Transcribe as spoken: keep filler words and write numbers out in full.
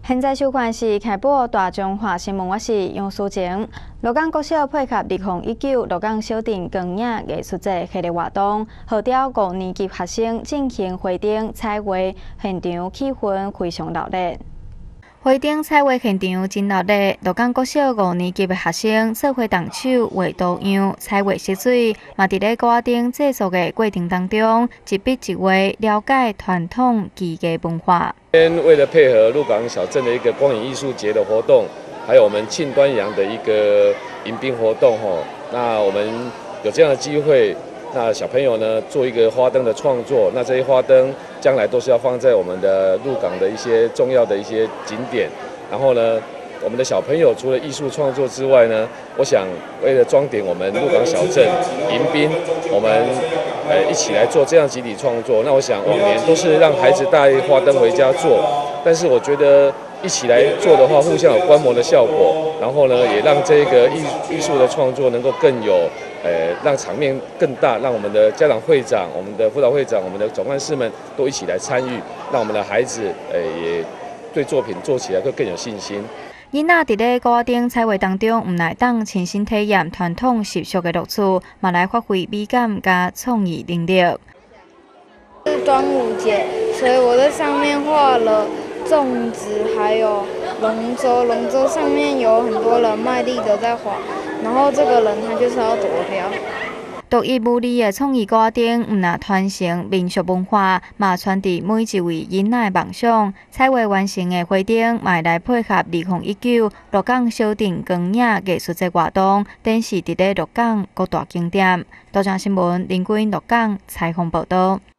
现在收看是开播大中华新闻，我是杨淑晴。鹿港国小配合二零一九鹿港小镇光影艺术节系列活动，号召五年级学生进行花灯彩画，现场气氛非常热烈。花灯彩画现场真热烈，鹿港国小五年级的学生做花动手、画图样、彩画色水，嘛伫咧歌灯制作的过程当中，一笔一画了解传统技艺文化。 为了配合鹿港小镇的一个光影艺术节的活动，还有我们庆端阳的一个迎宾活动吼，那我们有这样的机会。 那小朋友呢，做一个花灯的创作，那这些花灯将来都是要放在我们的鹿港的一些重要的一些景点。然后呢，我们的小朋友除了艺术创作之外呢，我想为了装点我们鹿港小镇迎宾，我们呃一起来做这样集体创作。那我想往年都是让孩子带花灯回家做，但是我觉得一起来做的话，互相有观摩的效果。然后呢，也让这个艺艺术的创作能够更有。 呃，让场面更大，让我们的家长会长、我们的辅导会长、我们的总干事们都一起来参与，让我们的孩子呃也对作品做起来会更有信心。 囡仔伫咧歌灯彩画当中，唔来当亲身体验传统习俗的乐趣，嘛来发挥美感加创意能力。 是端午节，所以我在上面画了粽子，还有龙舟。龙舟上面有很多人卖力的在划。 然后这个人他就是要夺标。 独一无二的创意歌灯，唔但传承民俗文化，嘛传递每一位囡仔的梦想。彩画完成的花灯，嘛来配合二零一九鹿港小镇光影艺术节活动，展示伫咧鹿港各大景点。多张新闻林君鹿港采访报道。